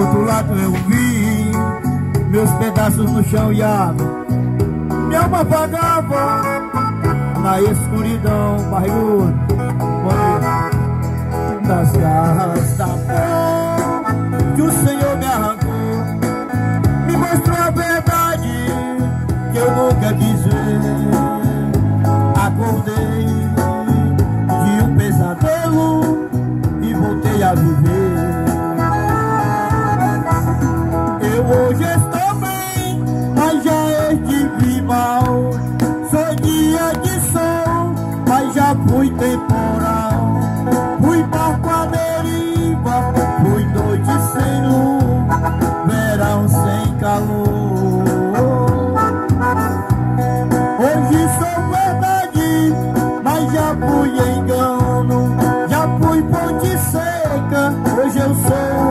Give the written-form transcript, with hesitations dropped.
outro lado eu vi meus pedaços no chão e água. Minha alma vagava na escuridão barriguda das garras da fé que o Senhor me arrancou. Me mostrou a verdade que eu nunca quis ver. Acordei de um pesadelo e voltei a viver. Eu hoje estou bem, mas já estive mal. Sou dia de sol, mas já fui temporal. Fui barco à deriva, fui noite sem luz, verão sem calor. Hoje sou verdade, mas já fui engano. Já fui ponte seca, hoje eu sou